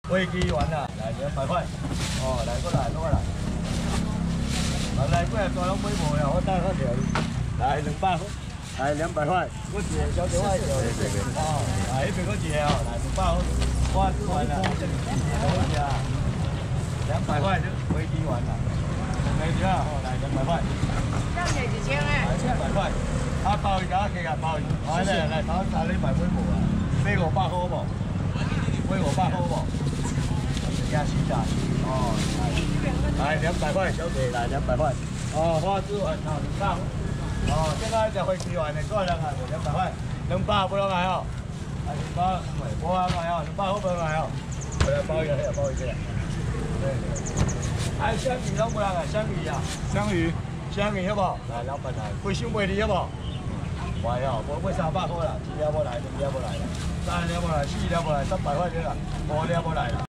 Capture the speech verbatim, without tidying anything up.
飞机完啦，来两百块。哦，来过来，过来。来来过来，全拢买无啦，我带好条。来两百块，来两百块。我一个小姐我一条。哦，来迄边我一个哦，来两百块。我做完啦，好食。两百块就飞机完啦。两条哦，来两百块。 这样也一千哎。 来两百块。啊，包一家加加包一，来来来，头三你买买无啊？买五百块无？买五百块无？加四十。哦，来，来两百块，小姐，来两百块。哦，花枝丸哦，两百。哦，现在只飞机丸的多少人啊？两百块，两百不能来哦。啊，两百，我来来哦，两百我不能来哦。我来包一个，来包一个。对。还有香鱼拢不能来，香鱼啊，香鱼，香鱼好不好？来，老板来，贵香卖你好不好？买哦，无买三百块啦，一了无来，两了无来啦，三了无来，四了无来，三百块对啦，五了无来啦。